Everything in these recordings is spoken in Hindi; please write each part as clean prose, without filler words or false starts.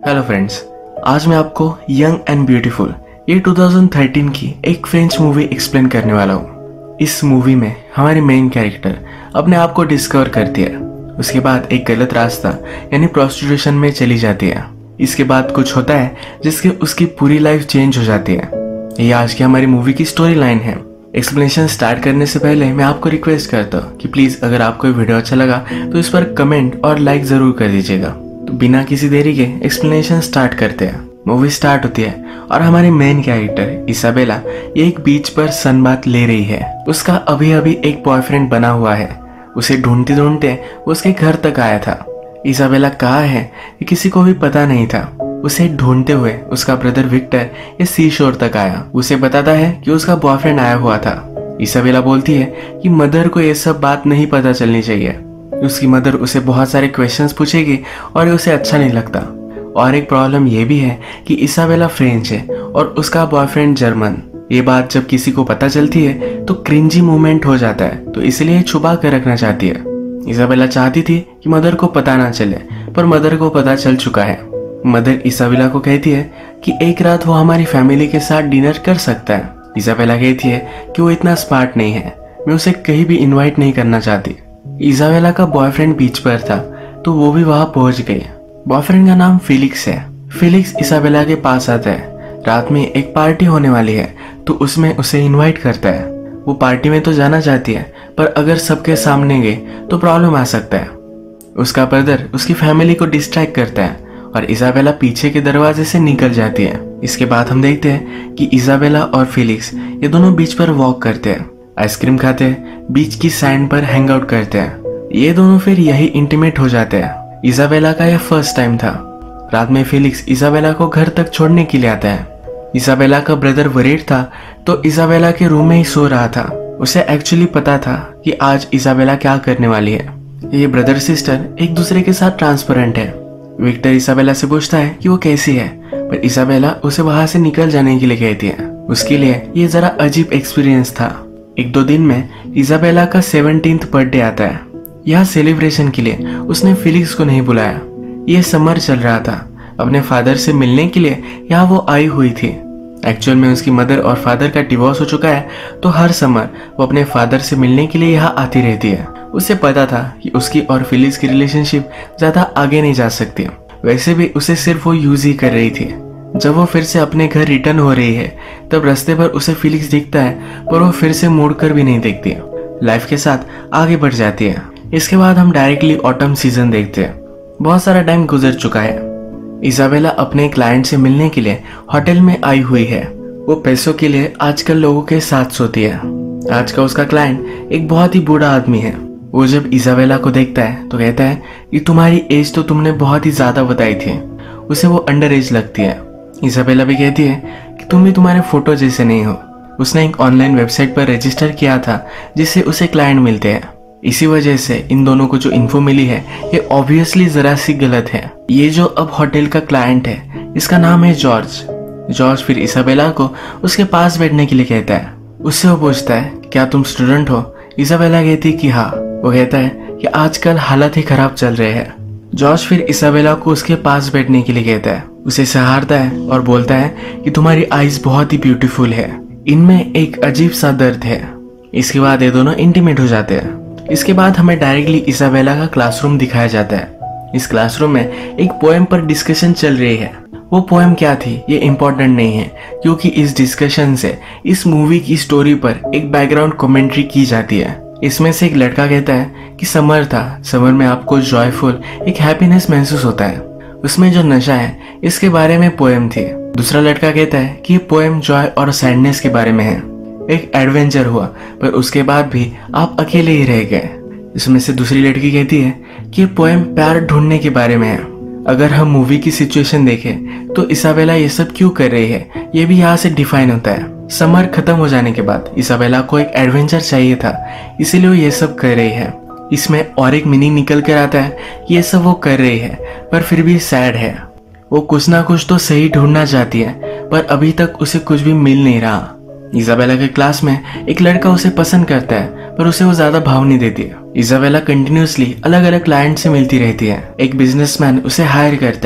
हेलो फ्रेंड्स, आज मैं आपको यंग एंड ब्यूटीफुल ये 2013 की एक फ्रेंच मूवी एक्सप्लेन करने वाला हूँ। इस मूवी में हमारी मेन कैरेक्टर अपने आप को डिस्कवर करती है। उसके बाद एक गलत रास्ता यानी प्रोस्टिट्यूशन में चली जाती है। इसके बाद कुछ होता है जिसके उसकी पूरी लाइफ चेंज हो जाती है। ये आज की हमारी मूवी की स्टोरी लाइन है। एक्सप्लेनेशन स्टार्ट करने से पहले मैं आपको रिक्वेस्ट करता हूँ कि प्लीज अगर आपको ये वीडियो अच्छा लगा तो इस पर कमेंट और लाइक जरूर कर दीजिएगा। तो बिना किसी देरी के एक्सप्लेनेशन स्टार्ट करते हैं। मूवी स्टार्ट होती है और हमारी मेन कैरेक्टर इसाबेला ये एक बीच पर सनबाथ ले रही है। उसका अभी अभी एक बॉयफ्रेंड बना हुआ है। उसे ढूंढते ढूंढते वो उसके घर तक आया था। इसाबेला कहाँ है ये किसी को भी पता नहीं था। उसे ढूंढते हुए उसका ब्रदर विक्टर ये सी शोर तक आया। उसे बताता है कि उसका बॉयफ्रेंड आया हुआ था। इसाबेला बोलती है कि मदर को ये सब बात नहीं पता चलनी चाहिए। उसकी मदर उसे बहुत सारे क्वेश्चंस पूछेगी और उसे अच्छा नहीं लगता। और एक प्रॉब्लम ये भी है कि इसाबेला फ्रेंच है और उसका बॉयफ्रेंड जर्मन। ये बात जब किसी को पता चलती है तो क्रिंजी मोमेंट हो जाता है, तो इसलिए छुपा कर रखना चाहती है। इसाबेला चाहती थी कि मदर को पता ना चले, पर मदर को पता चल चुका है। मदर इसाबेला को कहती है कि एक रात वो हमारी फैमिली के साथ डिनर कर सकता है। इसाबेला कहती है कि वो इतना स्मार्ट नहीं है, मैं उसे कहीं भी इनवाइट नहीं करना चाहती। इसाबेला का बॉयफ्रेंड बीच पर था तो वो भी वहां पहुंच गई। बॉयफ्रेंड का नाम फिलिक्स है। फिलिक्स इसाबेला के पास आता है। रात में एक पार्टी होने वाली है तो उसमें उसे इनवाइट करता है। वो पार्टी में तो जाना चाहती है, पर अगर सबके सामने गए तो प्रॉब्लम आ सकता है। उसका ब्रदर उसकी फैमिली को डिस्ट्रैक्ट करता है और इसाबेला पीछे के दरवाजे से निकल जाती है। इसके बाद हम देखते हैं कि इसाबेला और फिलिक्स ये दोनों बीच पर वॉक करते हैं, आइसक्रीम खाते हैं, बीच की सैंड पर हैंग आउट करते हैं। ये दोनों फिर यही इंटीमेट हो जाते हैं। इसाबेला का यह फर्स्ट टाइम था। रात में फिलिक्स इसाबेला को घर तक छोड़ने के लिए आता है। इसाबेला का ब्रदर वरीड था तो इसाबेला के रूम में ही सो रहा था। उसे एक्चुअली पता था कि आज इसाबेला क्या करने वाली है। ये ब्रदर सिस्टर एक दूसरे के साथ ट्रांसपेरेंट है। विक्टर इसाबेला से पूछता है कि वो कैसी है, पर इसाबेला उसे वहां से निकल जाने के लिए कहती है। उसके लिए ये जरा अजीब एक्सपीरियंस था। एक दो दिन में इसाबेला का 17th बर्थडे आता है। यह सेलिब्रेशन के लिए उसने फिलिक्स को नहीं बुलाया। यह समर चल रहा था। अपने फादर से मिलने के लिए यहाँ वो आई हुई थी। एक्चुअल में उसकी मदर और फादर का डिवोर्स हो चुका है, तो हर समर वो अपने फादर से मिलने के लिए यहाँ आती रहती है। उसे पता था कि उसकी और फिलिक्स की रिलेशनशिप ज्यादा आगे नहीं जा सकती। वैसे भी उसे सिर्फ वो यूज ही कर रही थी। जब वो फिर से अपने घर रिटर्न हो रही है तब रास्ते पर उसे फिलिक्स दिखता है, पर वो फिर से मुड़कर भी नहीं देखती। लाइफ के साथ आगे बढ़ जाती है। इसके बाद हम डायरेक्टली ऑटम सीजन देखते हैं। बहुत सारा टाइम गुजर चुका है। इसाबेला अपने क्लाइंट से मिलने के लिए होटल में आई हुई है। वो पैसों के लिए आजकल लोगों के साथ सोती है। आज का उसका क्लाइंट एक बहुत ही बूढ़ा आदमी है। वो जब इसाबेला को देखता है तो कहता है कि तुम्हारी एज तो तुमने बहुत ही ज्यादा बताई थी। उसे वो अंडर एज लगती है। इसाबेला भी कहती है कि तुम भी तुम्हारे फोटो जैसे नहीं हो। उसने एक ऑनलाइन वेबसाइट पर रजिस्टर किया था जिससे उसे क्लाइंट मिलते हैं। इसी वजह से इन दोनों को जो इन्फो मिली है ये ऑब्वियसली जरा सी गलत है। ये जो अब होटल का क्लाइंट है इसका नाम है जॉर्ज। जॉर्ज फिर इसाबेला को उसके पास बैठने के लिए कहता है। उससे वो पूछता है क्या तुम स्टूडेंट हो। इसाबेला कहती है कि हाँ। वो कहता है कि आजकल हालत ही खराब चल रहे हैं। जॉर्ज फिर इसाबेला को उसके पास बैठने के लिए कहता है। उसे सहारता है और बोलता है कि तुम्हारी आईज बहुत ही ब्यूटीफुल है, इनमें एक अजीब सा दर्द है। इसके बाद ये दोनों इंटीमेट हो जाते हैं। इसके बाद हमें डायरेक्टली इसाबेला का क्लासरूम दिखाया जाता है। इस क्लासरूम में एक पोएम पर डिस्कशन चल रही है। वो पोएम क्या थी ये इम्पोर्टेंट नहीं है, क्योंकि इस डिस्कशन से इस मूवी की स्टोरी पर एक बैकग्राउंड कमेंट्री की जाती है। इसमें से एक लड़का कहता है कि समर था, समर में आपको जॉयफुल एक हैप्पीनेस महसूस होता है, उसमें जो नशा है इसके बारे में पोएम थी। दूसरा लड़का कहता है कि ये पोएम जॉय और सैडनेस के बारे में है। एक एडवेंचर हुआ पर उसके बाद भी आप अकेले ही रह गए। इसमें से दूसरी लड़की कहती है कि ये पोएम प्यार ढूंढने के बारे में है। अगर हम मूवी की सिचुएशन देखें तो इसाबेला ये सब क्यों कर रही है ये भी यहाँ से डिफाइन होता है। समर खत्म हो जाने के बाद इसाबेला को एक एडवेंचर चाहिए था, इसीलिए वो ये सब कर रही है। इसमें और एक मीनिंग निकल कर आता है कि ये सब वो कर रही है पर फिर भी सैड है। वो कुछ ना कुछ तो सही ढूंढना चाहती है, पर अभी तक उसे कुछ भी मिल नहीं रहा। इसाबेला के क्लास में एक लड़का उसे पसंद करता है, पर उसे वो ज्यादा भाव नहीं देती है। इसाबेला कंटिन्यूसली अलग अलग क्लाइंट से मिलती रहती है। एक बिजनेसमैन उसे हायर करता है।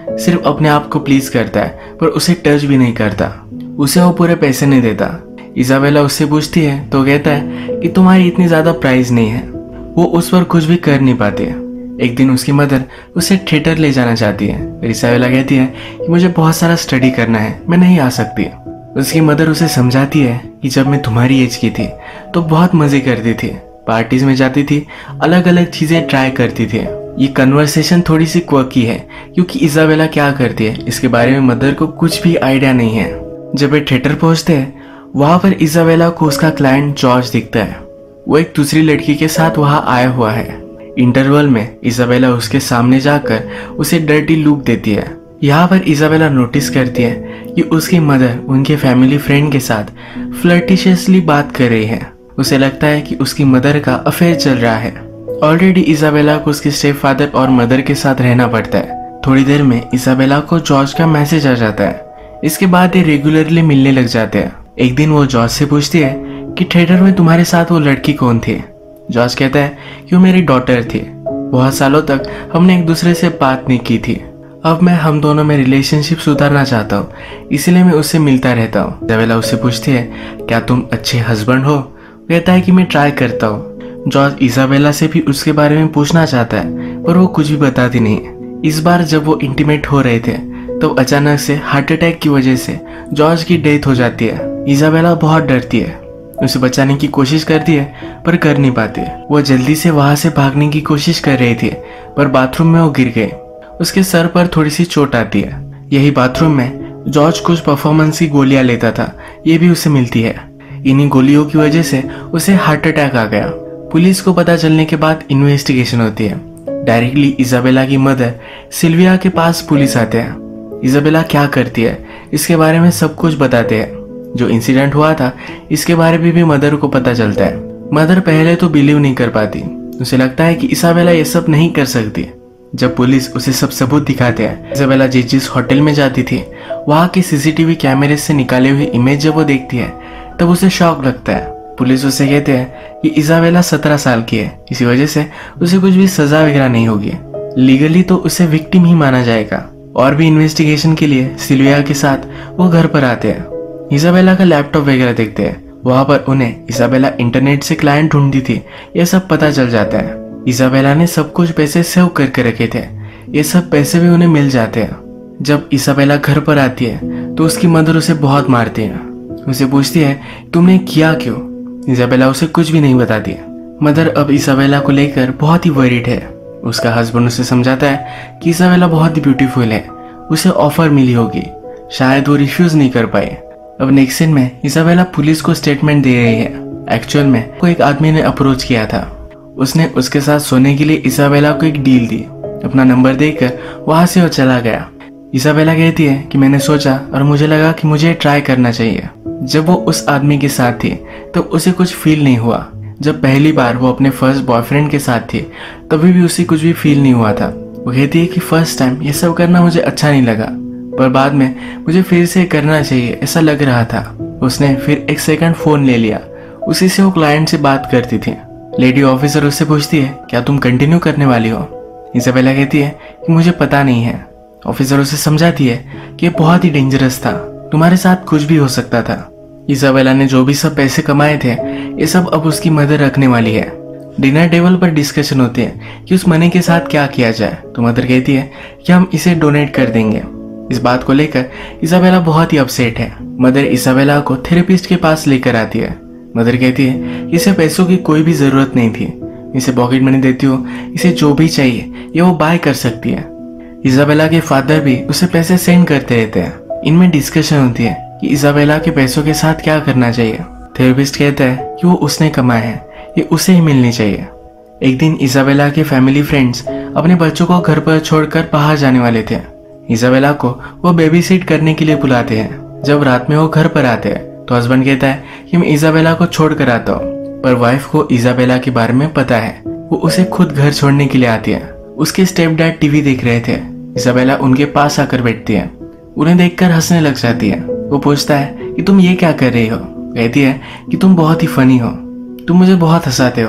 सिर्फ अपने आप को प्लीज करता है पर उसे टच भी नहीं करता। उसे वो पूरे पैसे नहीं देता। इजाबेला उससे पूछती है तो कहता है कि तुम्हारी इतनी ज्यादा प्राइस नहीं है। वो उस पर कुछ भी कर नहीं पाती है। एक दिन उसकी मदर उसे थिएटर ले जाना चाहती है। इजाबेला कहती है कि मुझे बहुत सारा स्टडी करना है, मैं नहीं आ सकती। उसकी मदर उसे समझाती है कि जब मैं तुम्हारी एज की थी तो बहुत मजे करती थी, पार्टीज में जाती थी, अलग अलग चीजें ट्राई करती थी। ये कन्वर्सेशन थोड़ी सी क्वर्की है क्योंकि इजाबेला क्या करती है इसके बारे में मदर को कुछ भी आइडिया नहीं है। जब वे थिएटर पहुंचते हैं वहां पर इजाबेला को उसका क्लाइंट जॉर्ज दिखता है। वो एक दूसरी लड़की के साथ वहां आया हुआ है। इंटरवल में इजाबेला उसके सामने जाकर उसे डर्टी लुक देती है। यहाँ पर इजाबेला नोटिस करती है कि उसकी मदर उनके फैमिली फ्रेंड के साथ फ्लर्टिशियसली बात कर रही है। उसे लगता है कि उसकी मदर का अफेयर चल रहा है। ऑलरेडी इजाबेला को उसके स्टेप फादर और मदर के साथ रहना पड़ता है। थोड़ी देर में इजाबेला को जॉर्ज का मैसेज आ जाता है। इसके बाद ये रेगुलरली मिलने लग जाते हैं। एक दिन वो जॉर्ज से पूछती है कि थिएटर में तुम्हारे साथ वो लड़की कौन थी। जॉर्ज कहता है कि वो मेरी डॉटर थी। बहुत सालों तक हमने एक दूसरे से बात नहीं की थी। अब मैं हम दोनों में रिलेशनशिप सुधारना चाहता हूँ, इसलिए मैं उससे मिलता रहता हूँ। इजाबेला उससे पूछती है क्या तुम अच्छे हस्बैंड हो। कहता है कि मैं ट्राई करता हूँ। जॉर्ज इजाबेला से भी उसके बारे में पूछना चाहता है पर वो कुछ भी बताती नहीं। इस बार जब वो इंटीमेट हो रहे थे तो अचानक से हार्ट अटैक की वजह से जॉर्ज की डेथ हो जाती है। इजाबेला बहुत डरती है, उसे बचाने की कोशिश करती है पर कर नहीं पाती। वो जल्दी से वहां से भागने की कोशिश कर रही थी पर बाथरूम में वो गिर गए। उसके सर पर थोड़ी सी चोट आती है। यही बाथरूम में जॉर्ज कुछ परफॉर्मेंस की गोलियां लेता था, ये भी उसे मिलती है। इन्हीं गोलियों की वजह से उसे हार्ट अटैक आ गया। पुलिस को पता चलने के बाद इन्वेस्टिगेशन होती है। डायरेक्टली इजाबेला की मदर सिल्विया के पास पुलिस आते हैं। इजाबेला क्या करती है इसके बारे में सब कुछ बताते हैं। जो इंसिडेंट हुआ था इसके बारे में भी मदर को पता चलता है। मदर पहले तो बिलीव नहीं कर पाती, उसे लगता है कि इजाबेला ये सब नहीं कर सकती। जब पुलिस उसे सब सबूत दिखाते हैं, इजाबेला जिस होटल में जाती थी वहां के सीसीटीवी कैमरे से निकाले हुए इमेज जब वो देखती है तब उसे शॉक लगता है। पुलिस उसे कहते हैं कि इजाबेला 17 साल की है, इसी वजह से उसे कुछ भी सजा वगैरह नहीं होगी। लीगली तो उसे विक्टिम ही माना जाएगा। और भी इन्वेस्टिगेशन के लिए सिल्विया के साथ वो घर पर आते हैं। इजाबेला का लैपटॉप वगैरह देखते हैं। वहां पर उन्हें इजाबेला इंटरनेट से क्लाइंट ढूंढती थी ये सब पता चल जाता है। इजाबेला ने सब कुछ पैसे सेव करके रखे थे, ये सब पैसे भी उन्हें मिल जाते हैं। जब इजाबेला घर पर आती है तो उसकी मदर उसे बहुत मारती है। उसे पूछती है तुमने किया क्यों। इजाबेला उसे कुछ भी नहीं बताती है। मदर अब इजाबेला को लेकर बहुत ही वरीड है। उसका हस्बैंड उसे समझाता है कि इजाबेला बहुत ही ब्यूटीफुल है, उसे ऑफर मिली होगी, शायद वो रिफ्यूज नहीं कर पाए। अब नेक्स्ट सीन में इजाबेला पुलिस को स्टेटमेंट दे रही है। एक्चुअल में को एक आदमी ने अप्रोच किया था। उसने उसके साथ सोने के लिए इजाबेला को एक डील दी। अपना नंबर देकर वहां से वो चला गया। इजाबेला कहती है कि मैंने सोचा और मुझे लगा कि मुझे ट्राई करना चाहिए। जब वो उस आदमी के साथ थी तो उसे कुछ फील नहीं हुआ। जब पहली बार वो अपने फर्स्ट बॉयफ्रेंड के साथ थी तभी भी उसे कुछ भी फील नहीं हुआ था। वो कहती है कि फर्स्ट टाइम ये सब करना मुझे अच्छा नहीं लगा पर बाद में मुझे फिर से करना चाहिए ऐसा लग रहा था। उसने फिर एक सेकंड फोन ले लिया, उसी से वो क्लाइंट से बात करती थी। लेडी ऑफिसर उससे पूछती है क्या तुम कंटिन्यू करने वाली हो। इजाबेला कहती है कि मुझे पता नहीं है। ऑफिसर उसे समझाती है कि ये बहुत ही डेंजरस था, तुम्हारे साथ कुछ भी हो सकता था। इजाबेला ने जो भी सब पैसे कमाए थे ये सब अब उसकी मदर रखने वाली है। डिनर टेबल पर डिस्कशन होती है कि उस मनी के साथ क्या किया जाए तो मदर कहती है कि हम इसे डोनेट कर देंगे। इस बात को लेकर इजाबेला बहुत ही अपसेट है। मदर इजाबेला को थेरेपिस्ट के पास लेकर आती है। मदर कहती है कि इसे पैसों की कोई भी जरूरत नहीं थी, इसे पॉकेट मनी देती हो, इसे जो भी चाहिए ये वो बाय कर सकती है। इजाबेला के फादर भी उसे पैसे सेंड करते रहते हैं। इनमें डिस्कशन होती है कि इजाबेला के पैसों के साथ क्या करना चाहिए। थेरेपिस्ट कहता है कि वो उसने कमाए हैं, ये उसे ही मिलनी चाहिए। एक दिन इजाबेला के फैमिली फ्रेंड्स अपने बच्चों को घर पर छोड़कर बाहर जाने वाले थे। इजाबेला को वो बेबी सीट करने के लिए बुलाते हैं। जब रात में वो घर पर आते हैं तो हस्बैंड कहता है कि मैं इजाबेला को छोड़ कर आता हूँ, पर वाइफ को इजाबेला के बारे में पता है। वो उसे खुद घर छोड़ने के लिए आती है। उसके स्टेप डैड टीवी देख रहे थे। इजाबेला उनके पास आकर बैठती है, उन्हें देखकर हंसने लग जाती है। वो पूछता है कि तुम ये क्या कर रही हो। कहती है कि तुम बहुत ही फनी हो, तुम मुझे बहुत हंसाते हो।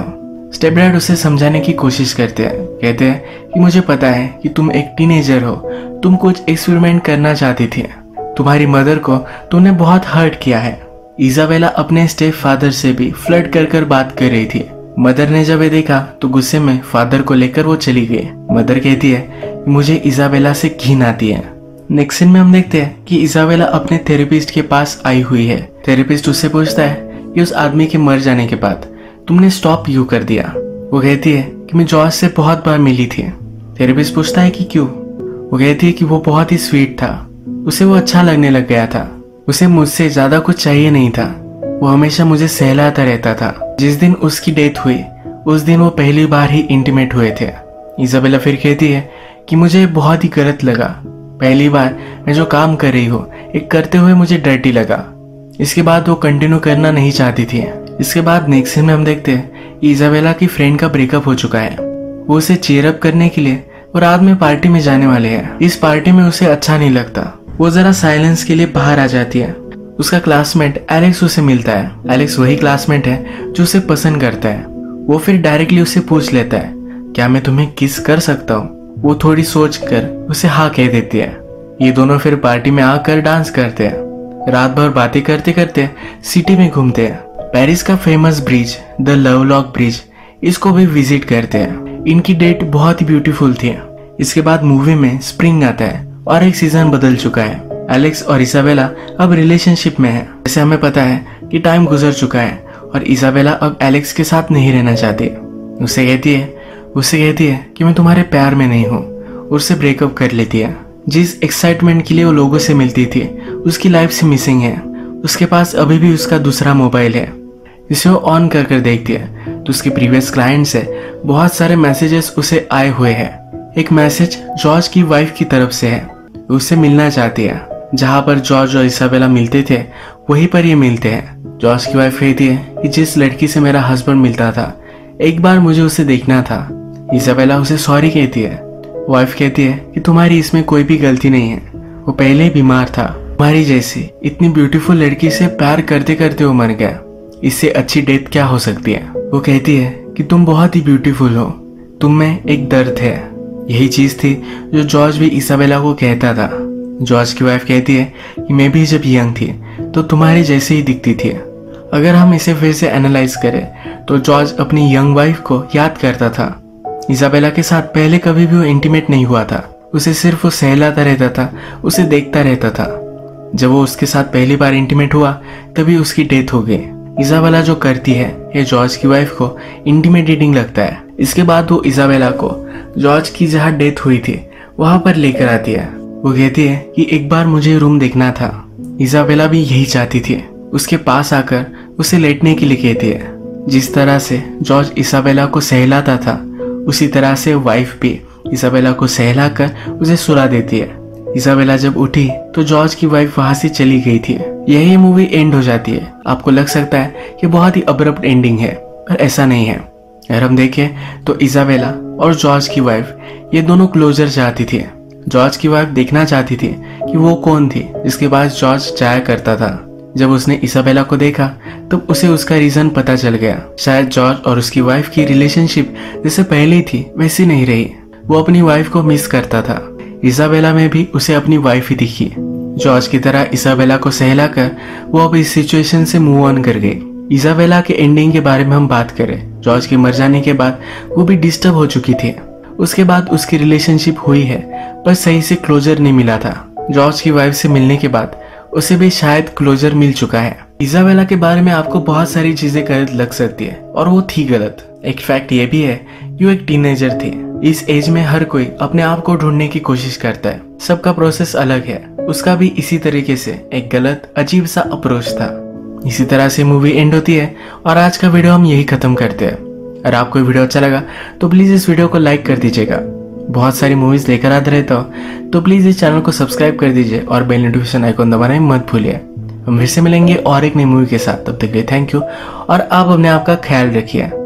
स्टेप डैड उसे समझाने की कोशिश करते हैं। कहते हैं कि मुझे पता है कि तुम एक टीनेजर हो, तुम कुछ एक्सपेरिमेंट करना चाहती थी। तुम्हारी मदर को तुमने बहुत हर्ट किया है। इजाबेला अपने स्टेप फादर से भी फ्लर्ट कर बात कर रही थी। मदर ने जब ये देखा तो गुस्से में फादर को लेकर वो चली गई। मदर कहती है कि मुझे इजाबेला से घिन आती है। नेक्स्ट सीन में हम देखते हैं कि इजाबेला अपने थेरेपिस्ट के पास आई हुई है। थेरेपिस्ट उससे पूछता है कि उस आदमी के मर जाने के बाद तुमने स्टॉप क्यों कर दिया। वो कहती है कि मैं जॉर्ज से बहुत बार मिली थी। थेरेपिस्ट पूछता है कि क्यों। वो कहती है कि वो बहुत ही स्वीट था, उसे वो अच्छा लगने लग गया था, उसे मुझसे ज्यादा कुछ चाहिए नहीं था, वो हमेशा मुझे सहलाता रहता था। जिस दिन उसकी डेथ हुई उस दिन वो पहली बार ही इंटीमेट हुए थे। इजाबेला फिर कहती है कि मुझे बहुत ही गलत लगा, पहली बार मैं जो काम कर रही हूँ एक करते हुए मुझे डर्टी लगा। इसके बाद वो कंटिन्यू करना नहीं चाहती थी। इसके बाद नेक्स्ट सीन में हम देखते हैं इजाबेला की फ्रेंड का ब्रेकअप हो चुका है। वो उसे चीयर अप करने के लिए वो रात में पार्टी में जाने वाले हैं। इस पार्टी में उसे अच्छा नहीं लगता, वो जरा साइलेंस के लिए बाहर आ जाती है। उसका क्लासमेट एलेक्स उसे मिलता है। एलेक्स वही क्लासमेट है जो उसे पसंद करता है। वो फिर डायरेक्टली उससे पूछ लेता है क्या मैं तुम्हें किस कर सकता हूँ। वो थोड़ी सोच कर उसे हाँ कह देती है। ये दोनों फिर पार्टी में आकर डांस करते हैं। रात भर बातें करते करते सिटी में घूमते हैं। पेरिस का famous bridge the love lock bridge, इसको भी विजिट करते हैं। इनकी डेट बहुत ही ब्यूटीफुल थी। इसके बाद मूवी में स्प्रिंग आता है और एक सीजन बदल चुका है। एलेक्स और इसाबेला अब रिलेशनशिप में है। जैसे हमें पता है कि टाइम गुजर चुका है और इसाबेला अब एलेक्स के साथ नहीं रहना चाहती। उससे कहती है कि मैं तुम्हारे प्यार में नहीं हूँ। उससे ब्रेकअप कर लेती है। जिस एक्साइटमेंट के लिए वो लोगों से मिलती थी उसकी लाइफ से मिसिंग है। उसके पास अभी भी उसका दूसरा मोबाइल है। इसे वो ऑन कर देखती है तो उसके प्रीवियस क्लाइंट से बहुत सारे मैसेजेस उसे आए हुए हैं। एक मैसेज जॉर्ज की वाइफ की तरफ से है, उससे मिलना चाहती है। जहाँ पर जॉर्ज और इसाबेला मिलते थे वहीं पर ये मिलते हैं। जॉर्ज की वाइफ कहती है कि जिस लड़की से मेरा हस्बैंड मिलता था एक बार मुझे उसे देखना था। इसाबेला उसे सॉरी कहती है। वाइफ कहती है कि तुम्हारी इसमें कोई भी गलती नहीं है, वो पहले ही बीमार था। तुम्हारी जैसी इतनी ब्यूटीफुल लड़की से प्यार करते करते वो मर गया, इससे अच्छी डेथ क्या हो सकती है। वो कहती है कि तुम बहुत ही ब्यूटीफुल हो, तुम में एक दर्द है। यही चीज थी जो जॉर्ज भी इसाबेला को कहता था। जॉर्ज की वाइफ कहती है कि मैं भी जब यंग थी तो तुम्हारी जैसे ही दिखती थी। अगर हम इसे फिर से एनालाइज करें तो जॉर्ज अपनी यंग वाइफ को याद करता था। इसाबेला के साथ पहले कभी भी वो इंटीमेट नहीं हुआ था, उसे सिर्फ वो सहलाता रहता था, उसे देखता रहता था। जब वो उसके साथ पहली बार इंटीमेट हुआ तभी उसकी डेथ हो गई। इसाबेला जो करती है ये जॉर्ज की वाइफ को इंटिमिडेटिंग लगता है। इसके बाद वो इसाबेला को जॉर्ज की जहाँ डेथ हुई थी वहां पर लेकर आती है। वो कहती है कि एक बार मुझे रूम देखना था। इसाबेला भी यही चाहती थी। उसके पास आकर उसे लेटने के लिए कहती है। जिस तरह से जॉर्ज इसाबेला को सहलाता था उसी तरह से वाइफ भी इसाबेला को सहलाकर उसे सुला देती है। इसाबेला जब उठी तो जॉर्ज की वाइफ वहां से चली गई थी। यही मूवी एंड हो जाती है। आपको लग सकता है कि बहुत ही अब्रप्ट एंडिंग है, पर ऐसा नहीं है। अगर हम देखें तो इसाबेला और जॉर्ज की वाइफ ये दोनों क्लोजर चाहती थी। जॉर्ज की वाइफ देखना चाहती थी कि वो कौन थी जिसके पास जॉर्ज जाया करता था। जब उसने इसाबेला को देखा तब उसे उसका रीजन पता चल गया। शायद जॉर्ज और उसकी वाइफ की रिलेशनशिप जैसे पहले थी वैसी नहीं रही। वो अपनी वाइफ को मिस करता था। इसाबेला में भी उसे अपनी वाइफ ही दिखी। जॉर्ज की तरह इसाबेला को सहलाकर वो अब इस सिचुएशन से मूव ऑन कर गई। इसाबेला के एंडिंग के बारे में हम बात करें, जॉर्ज के मर जाने के बाद वो भी डिस्टर्ब हो चुकी थी। उसके बाद उसकी रिलेशनशिप हुई है पर सही से क्लोजर नहीं मिला था। जॉर्ज की वाइफ से मिलने के बाद उसे भी शायद क्लोजर मिल चुका है। इसाबेला के बारे में आपको बहुत सारी चीजें गलत लग सकती है और वो थी गलत। एक फैक्ट ये भी है कि वो एक टीनेजर थी। इस एज में हर कोई अपने आप को ढूंढने की कोशिश करता है, सबका प्रोसेस अलग है। उसका भी इसी तरीके से एक गलत अजीब सा अप्रोच था। इसी तरह से मूवी एंड होती है और आज का वीडियो हम यही खत्म करते हैं। अगर आपको वीडियो अच्छा लगा तो प्लीज इस वीडियो को लाइक कर दीजिएगा। बहुत सारी मूवीज लेकर आते रहता हूँ तो प्लीज इस चैनल को सब्सक्राइब कर दीजिए और बेल नोटिफिकेशन आइकॉन दबाना मत भूलिए। हम फिर से मिलेंगे और एक नई मूवी के साथ। तब तक के लिए थैंक यू और आप अपने आप का ख्याल रखिए।